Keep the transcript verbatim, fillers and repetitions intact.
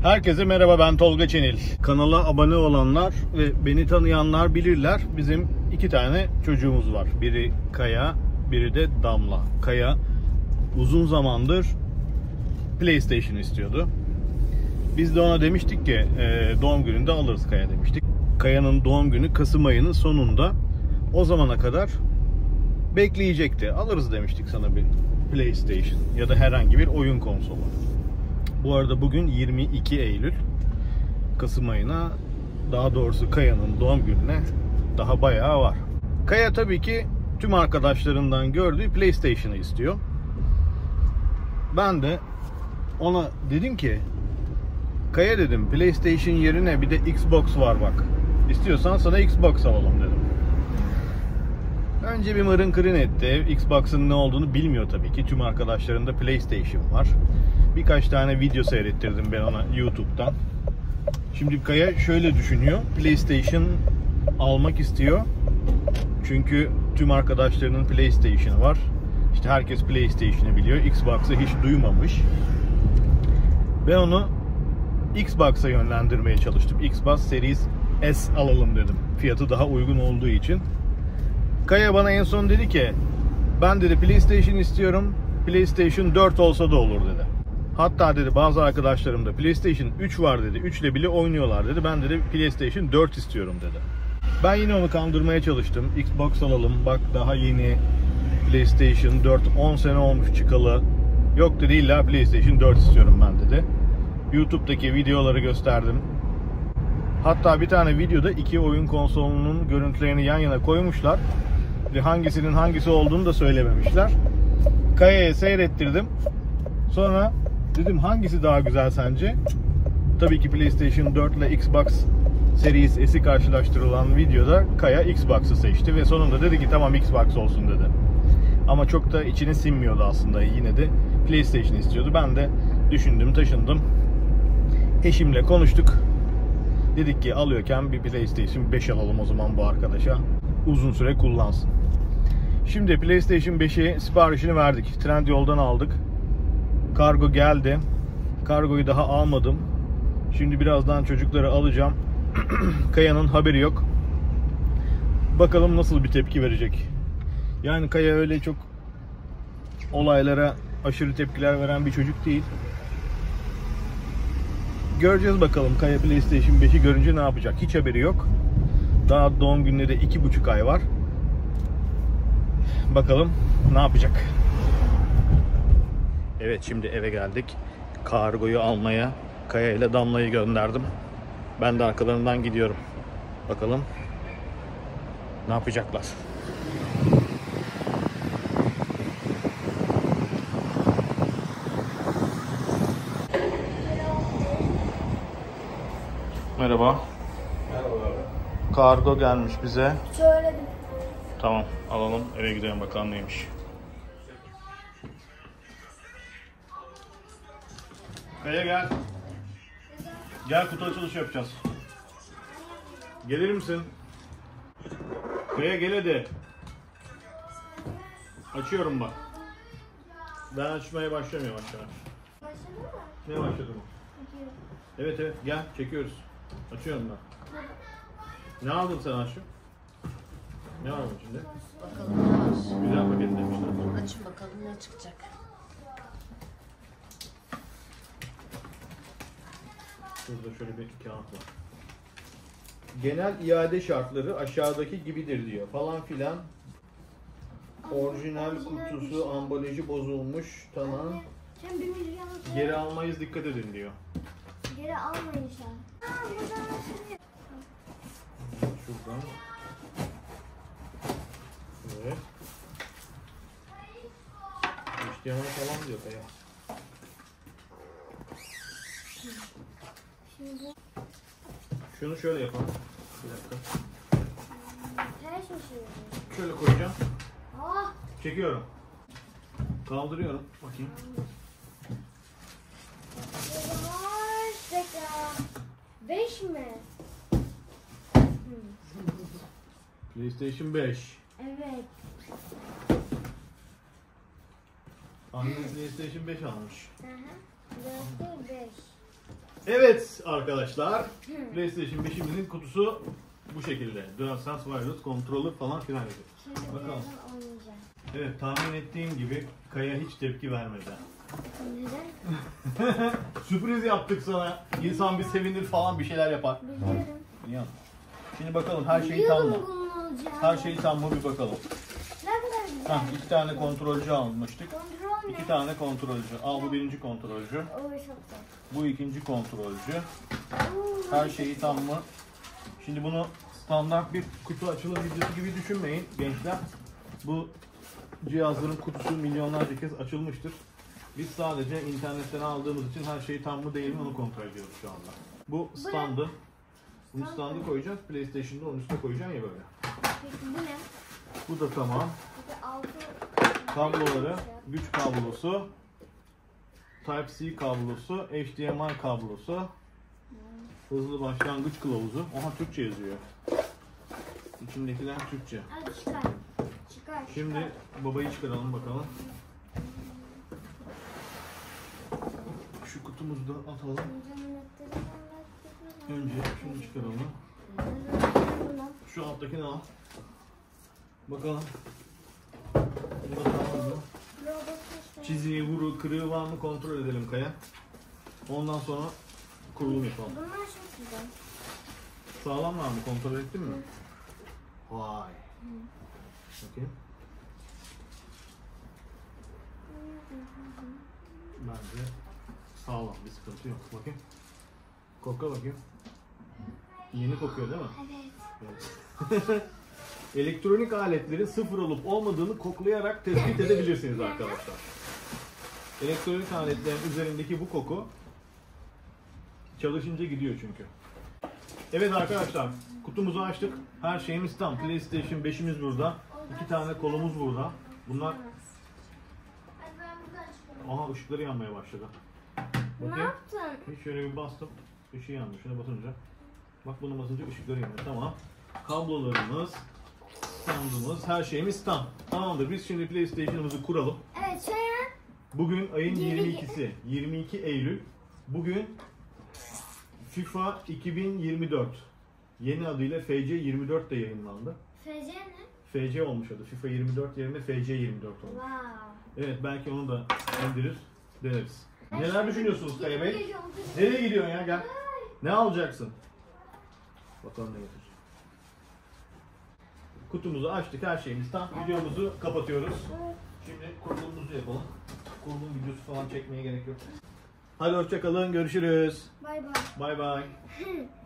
Herkese merhaba, ben Tolga Çenil. Kanala abone olanlar ve beni tanıyanlar bilirler. Bizim iki tane çocuğumuz var. Biri Kaya, biri de Damla. Kaya uzun zamandır PlayStation istiyordu. Biz de ona demiştik ki doğum gününde alırız Kaya demiştik. Kaya'nın doğum günü Kasım ayının sonunda. O zamana kadar bekleyecekti. Alırız demiştik sana bir PlayStation ya da herhangi bir oyun konsolu. Bu arada bugün yirmi iki Eylül. Kasım ayına, daha doğrusu Kaya'nın doğum gününe daha bayağı var. Kaya tabii ki tüm arkadaşlarından gördüğü PlayStation'ı istiyor. Ben de ona dedim ki, Kaya dedim, PlayStation yerine bir de Xbox var bak. İstiyorsan sana Xbox alalım dedim. Önce bir mırın kırın etti. Xbox'ın ne olduğunu bilmiyor tabii ki. Tüm arkadaşlarında PlayStation var. Birkaç tane video seyrettirdim ben ona YouTube'dan. Şimdi Kaya şöyle düşünüyor. PlayStation almak istiyor. Çünkü tüm arkadaşlarının PlayStation'ı var. İşte herkes PlayStation'ı biliyor. Xbox'ı hiç duymamış. Ben onu Xbox'a yönlendirmeye çalıştım. Xbox Series S alalım dedim. Fiyatı daha uygun olduğu için. Kaya bana en son dedi ki, ben dedi PlayStation istiyorum. PlayStation dört olsa da olur dedi. Hatta dedi bazı arkadaşlarım da PlayStation üç var dedi. üç ile bile oynuyorlar dedi. Ben dedi PlayStation dört istiyorum dedi. Ben yine onu kandırmaya çalıştım. Xbox alalım. Bak daha yeni PlayStation dört, on sene olmuş çıkalı. Yok dedi, illa PlayStation dört istiyorum ben dedi. YouTube'daki videoları gösterdim. Hatta bir tane videoda iki oyun konsolunun görüntülerini yan yana koymuşlar. Ve hangisinin hangisi olduğunu da söylememişler. Kaya'ya seyrettirdim. Sonra dedim, hangisi daha güzel sence? Tabii ki PlayStation dört ile Xbox Series S'i karşılaştırılan videoda Kaya Xbox'ı seçti ve sonunda dedi ki tamam Xbox olsun dedi. Ama çok da içine sinmiyordu aslında. Yine de PlayStation istiyordu. Ben de düşündüm, taşındım. Eşimle konuştuk. Dedik ki alıyorken bir PlayStation beş alalım o zaman bu arkadaşa. Uzun süre kullansın. Şimdi PlayStation beşi siparişini verdik. Trendyol'dan aldık. Kargo geldi. Kargoyu daha almadım. Şimdi birazdan çocukları alacağım. Kaya'nın haberi yok. Bakalım nasıl bir tepki verecek. Yani Kaya öyle çok olaylara aşırı tepkiler veren bir çocuk değil. Göreceğiz bakalım Kaya PlayStation beşi görünce ne yapacak. Hiç haberi yok. Daha doğum gününe de iki buçuk ay var. Bakalım ne yapacak. Evet, şimdi eve geldik. Kargoyu almaya Kaya ile Damla'yı gönderdim. Ben de arkalarından gidiyorum. Bakalım ne yapacaklar. Merhaba. Merhaba. Kargo gelmiş bize. Söyledim. Tamam, alalım eve gidelim bakalım neymiş. Kaya gel. Gel, kutu açılışı yapacağız. Gelir misin? Kaya gel hadi. Açıyorum bak. Ben açmaya başlıyorum yavaş yavaş. Başladın mı? Ne başladım? Evet evet, gel çekiyoruz. Açıyorum ben. Ne aldın sen Aşkım? Ne var içinde? Bakalım ne var. Güzel paketlemişler. Açın bakalım ne çıkacak. Burada şöyle bir kağıt var. Genel iade şartları aşağıdaki gibidir diyor falan filan. Orijinal kutusu, ambalajı bozulmuş, tamam. Sen bir milyon Geri almayız, dikkat edin diyor. geri almayın sen. Aa, buradan şimdi. Şuradan. Evet. H D M I falan diyor Kaya. Şimdi Şunu şöyle yapalım. Bir dakika. ters mi çeviriyorsun? Şöyle koyacağım. Ah! Çekiyorum. Kaldırıyorum. Bakayım. Yavaş tekrar. Beş mi? PlayStation beş. Evet. Annem PlayStation beş almış. Hı hı. Dört değil beş. Evet arkadaşlar, PlayStation beşimizin kutusu bu şekilde. DualSense Wireless Controller falan filan gibi. Şimdi Bakalım. birazdan oynayacağım. Evet, tahmin ettiğim gibi Kaya hiç tepki vermedi. Neden? Sürpriz yaptık sana. İnsan bir sevinir falan, bir şeyler yapar. Biliyorum. Ya. Şimdi bakalım her şey tam mı? Biliyordum bunun olacağını. Her şey tam mı bir bakalım. Ne kadar güzel. Hah, iki tane kontrolcü almıştık. Kontrol ne? İki tane kontrolcü. Al, bu birinci kontrolcü. O çok güzel. Bu ikinci kontrolcü. Oo, Her şeyi tam mı? Şimdi bunu standart bir kutu açılım videosu gibi düşünmeyin gençler. Bu cihazların kutusu milyonlarca kez açılmıştır. Biz sadece internetten aldığımız için her şey tam mı değil mi onu kontrol ediyoruz şu anda. Bu standı. Bu standı koyacağız. PlayStation'da onun üstüne koyacaksın ya böyle. Peki bu ne? Bu da tamam. Peki altı... Kabloları, güç kablosu, Type-C kablosu, H D M I kablosu, hızlı başlangıç kılavuzu. Oha, Türkçe yazıyor. İçindekiler Türkçe. Hadi çıkar. Çıkar. Şimdi babayı çıkaralım bakalım. Şu kutumuzu da atalım. Önce şunu çıkaralım. Şu alttakini al. Bakalım. Bu da tamam mı? Çiziği, vuru, kırığı var mı kontrol edelim Kaya. Ondan sonra kurulum yapalım. Bunlar çok güzel. Sağlamlar mı? Kontrol ettin mi? Vay. Bakayım. Bence sağlam, bir sıkıntı yok. Bakayım. Kokla bakayım. Yeni kokuyor değil mi? Evet. Evet. Elektronik aletlerin sıfır olup olmadığını koklayarak tespit edebilirsiniz arkadaşlar. Elektronik aletlerin üzerindeki bu koku çalışınca gidiyor çünkü. Evet arkadaşlar, kutumuzu açtık. Her şeyimiz tam. PlayStation beşimiz burada. İki tane kolumuz burada. Bunlar... Hadi ben buradan çıkıyorum. Aha, ışıkları yanmaya başladı. Ne Bakayım. yaptın? Bir şöyle bir bastım. Işığı yandı. Şuna basınca. Bak, bunu basınca ışıkları yanıyor. Tamam. Kablolarımız, standımız, her şeyimiz tam. Tamamdır. Biz şimdi PlayStation'ımızı kuralım. Evet, şu an Bugün ayın Yirmi- yirmi ikisi. yirmi iki Eylül. Bugün FIFA iki bin yirmi dört. Yeni adıyla F C yirmi dört de yayınlandı. F C ne? F C olmuş adı. FIFA yirmi dört yerine F C yirmi dört olmuş. Wow. Evet, belki onu da indirir, deneriz. Neler düşünüyorsunuz Kaya Bey? Geliyorum. Nereye gidiyorsun ya? Gel. Ne alacaksın? Bakalım ne getir. Kutumuzu açtık, her şeyimiz tam. Videomuzu kapatıyoruz. Şimdi kurulumumuzu yapalım. Kurulum videosu falan çekmeye gerek yok. Hadi hoşça kalın, görüşürüz. Bay bay. Bay bay.